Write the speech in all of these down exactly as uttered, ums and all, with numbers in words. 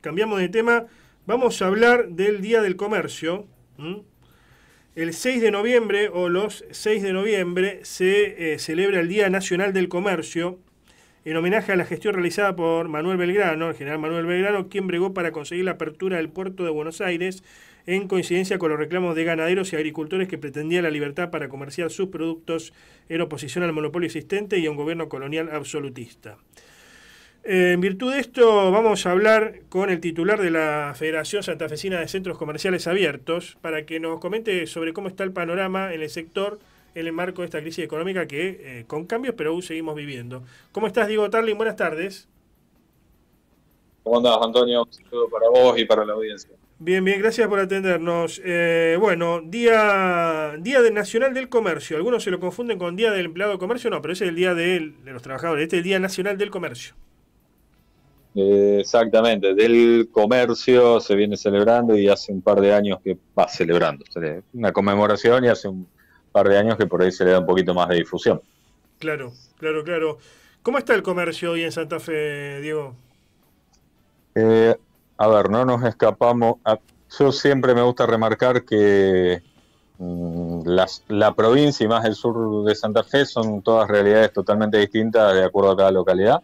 cambiamos de tema, vamos a hablar del Día del Comercio. ¿Mm? El seis de noviembre o los seis de noviembre se eh, celebra el Día Nacional del Comercio en homenaje a la gestión realizada por Manuel Belgrano, el general Manuel Belgrano, quien bregó para conseguir la apertura del puerto de Buenos Aires en coincidencia con los reclamos de ganaderos y agricultores que pretendían la libertad para comerciar sus productos en oposición al monopolio existente y a un gobierno colonial absolutista. Eh, en virtud de esto vamos a hablar con el titular de la Federación Santafesina de Centros Comerciales Abiertos para que nos comente sobre cómo está el panorama en el sector en el marco de esta crisis económica que eh, con cambios pero aún seguimos viviendo. ¿Cómo estás, Diego Tarling? Buenas tardes. ¿Cómo andás, Antonio? Un saludo para vos y para la audiencia. Bien, bien, gracias por atendernos. Eh, bueno, Día, Día de Nacional del Comercio. Algunos se lo confunden con Día del Empleado de Comercio, no, pero ese es el Día de, de los Trabajadores. Este es el Día Nacional del Comercio. Eh, exactamente, del comercio se viene celebrando y hace un par de años que va celebrando. Una conmemoración y hace un par de años que por ahí se le da un poquito más de difusión. Claro, claro, claro. ¿Cómo está el comercio hoy en Santa Fe, Diego? Eh, a ver, no nos escapamos. A, yo siempre me gusta remarcar que mmm, las, la provincia y más el sur de Santa Fe son todas realidades totalmente distintas de acuerdo a cada localidad.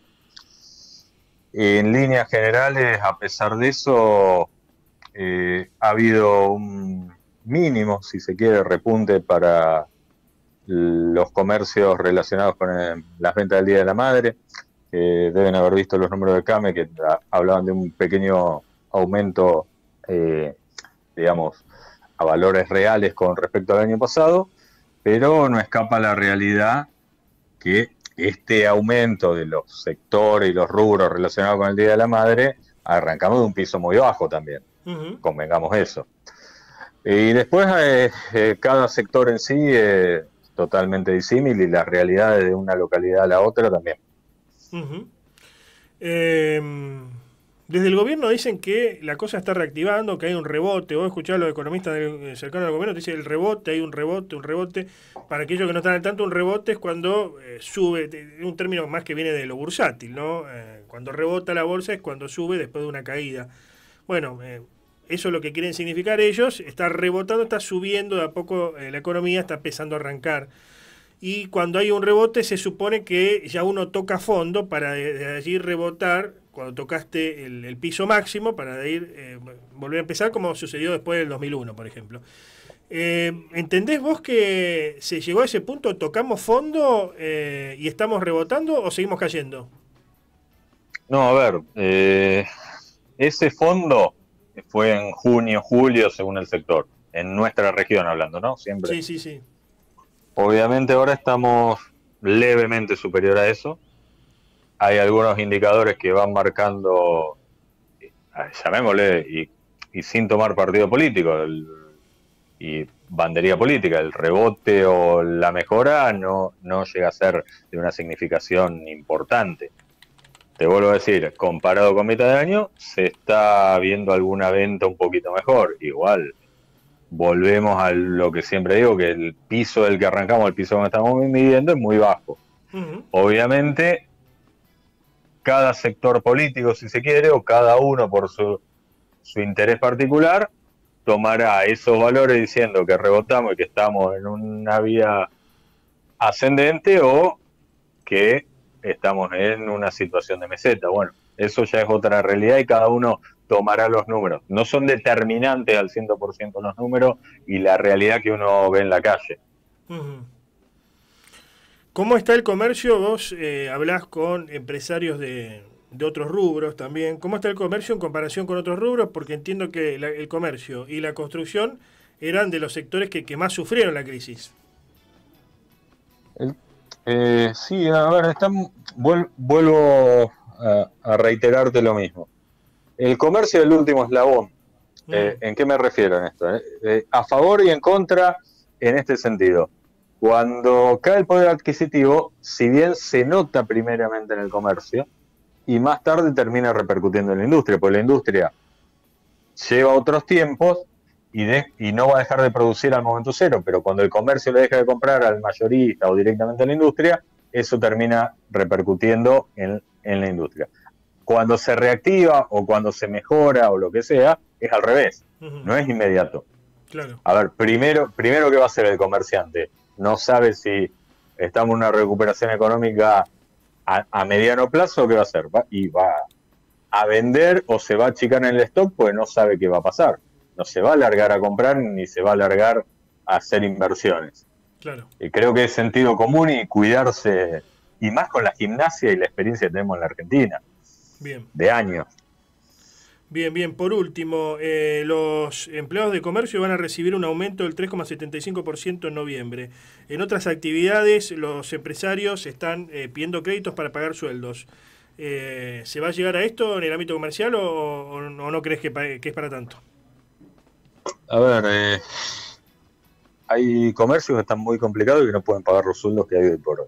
En líneas generales, a pesar de eso, eh, ha habido un mínimo, si se quiere, repunte para los comercios relacionados con el, las ventas del Día de la Madre. Eh, deben haber visto los números de CAME que a, hablaban de un pequeño aumento, eh, digamos, a valores reales con respecto al año pasado, pero no escapa la realidad que este aumento de los sectores y los rubros relacionados con el Día de la Madre, arrancamos de un piso muy bajo también, uh-huh. Convengamos eso. Y después eh, eh, cada sector en sí es totalmente disímil y las realidades de una localidad a la otra también. Uh-huh. Eh, desde el gobierno dicen que la cosa está reactivando, que hay un rebote. Vos escuchás a los economistas del, cercanos al gobierno, te dicen el rebote, hay un rebote, un rebote. Para aquellos que no están al tanto, un rebote es cuando eh, sube, un término más que viene de lo bursátil, ¿no? Eh, cuando rebota la bolsa es cuando sube después de una caída. Bueno, eh, eso es lo que quieren significar ellos. Está rebotando, está subiendo de a poco eh, la economía, está empezando a arrancar. Y cuando hay un rebote se supone que ya uno toca fondo para de, de allí rebotar cuando tocaste el, el piso máximo para de ir eh, volver a empezar como sucedió después del dos mil uno, por ejemplo. Eh, ¿Entendés vos que se llegó a ese punto, tocamos fondo eh, y estamos rebotando o seguimos cayendo? No, a ver, eh, ese fondo fue en junio, julio, según el sector, en nuestra región hablando, ¿no? Siempre. Sí, sí, sí. Obviamente ahora estamos levemente superior a eso. Hay algunos indicadores que van marcando, llamémosle, y, y sin tomar partido político, el, y bandería política, el rebote o la mejora no, no llega a ser de una significación importante. Te vuelvo a decir, comparado con mitad de año, se está viendo alguna venta un poquito mejor. Igual, volvemos a lo que siempre digo, que el piso del que arrancamos, el piso que estamos midiendo, es muy bajo. Uh-huh. Obviamente, cada sector político, si se quiere, o cada uno por su, su interés particular, tomará esos valores diciendo que rebotamos y que estamos en una vía ascendente o que estamos en una situación de meseta. Bueno, eso ya es otra realidad y cada uno tomará los números. No son determinantes al cien por ciento los números y la realidad que uno ve en la calle. Uh-huh. ¿Cómo está el comercio? Vos eh, hablás con empresarios de, de otros rubros también. ¿Cómo está el comercio en comparación con otros rubros? Porque entiendo que la, el comercio y la construcción eran de los sectores que, que más sufrieron la crisis. El, eh, sí, a ver, están, vuel, vuelvo a, a reiterarte lo mismo. El comercio es el último eslabón. Mm. Eh, ¿En qué me refiero en esto? Eh, eh, a favor y en contra en este sentido. Cuando cae el poder adquisitivo, si bien se nota primeramente en el comercio, y más tarde termina repercutiendo en la industria, porque la industria lleva otros tiempos y, de, y no va a dejar de producir al momento cero, pero cuando el comercio le deja de comprar al mayorista o directamente a la industria, eso termina repercutiendo en, en la industria. cuando se reactiva o cuando se mejora o lo que sea, es al revés, Ujú. no es inmediato. Claro. A ver, primero, primero ¿qué va a hacer el comerciante? No sabe si estamos en una recuperación económica a, a mediano plazo, ¿qué va a hacer? Va, y va a vender o se va a achicar en el stock porque no sabe qué va a pasar. No se va a largar a comprar ni se va a largar a hacer inversiones. Claro. Y creo que es sentido común y cuidarse, y más con la gimnasia y la experiencia que tenemos en la Argentina, Bien. de años. Bien, bien. Por último, eh, los empleados de comercio van a recibir un aumento del tres coma setenta y cinco por ciento en noviembre. En otras actividades, los empresarios están eh, pidiendo créditos para pagar sueldos. Eh, ¿Se va a llegar a esto en el ámbito comercial o, o, o no crees que, pa- que es para tanto? A ver, eh, hay comercios que están muy complicados y que no pueden pagar los sueldos que hay hoy por hoy.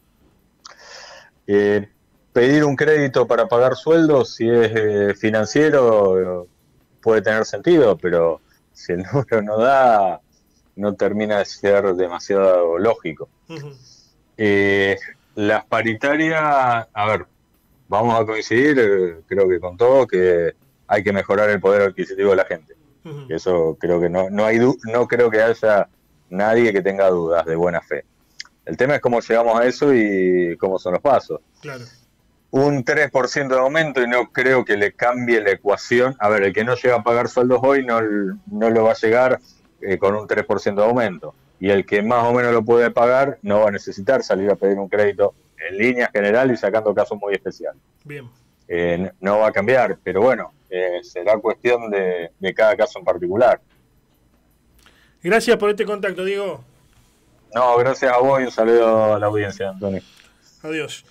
Eh, pedir un crédito para pagar sueldos, si es eh, financiero, eh, puede tener sentido, pero si el número no da, no termina de ser demasiado lógico. Uh-huh. Eh, las paritarias, a ver, vamos a coincidir, eh, creo que con todo, que hay que mejorar el poder adquisitivo de la gente. Uh-huh. Eso creo que no, no hay, no creo que haya nadie que tenga dudas de buena fe. El tema es cómo llegamos a eso y cómo son los pasos. Claro. Un tres por ciento de aumento y no creo que le cambie la ecuación. A ver, el que no llega a pagar sueldos hoy no, no lo va a llegar eh, con un tres por ciento de aumento. Y el que más o menos lo puede pagar no va a necesitar salir a pedir un crédito en líneas generales y sacando casos muy especiales. Bien. Eh, no va a cambiar, pero bueno, eh, será cuestión de, de cada caso en particular. Gracias por este contacto, Diego. No, gracias a vos y un saludo a la audiencia, Antonio. Adiós.